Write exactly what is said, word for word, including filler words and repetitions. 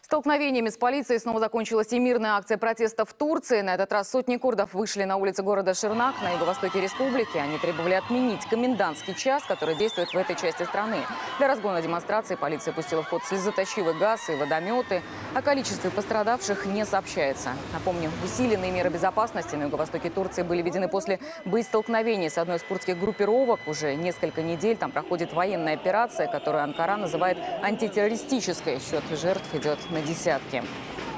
Столкновениями с полицией снова закончилась и мирная акция протеста в Турции. На этот раз сотни курдов вышли на улицы города Ширнак на юго-востоке республики. Они требовали отменить комендантский час, который действует в этой части страны. Для разгона демонстрации полиция пустила в ход слезоточивый газ и водометы. О количестве пострадавших не сообщается. Напомню, усиленные меры безопасности на юго-востоке Турции были введены после боестолкновений с одной из курдских группировок. Уже несколько недель там проходит военная операция, которую Анкара называет антитеррористической. Счет жертв идет на десятки.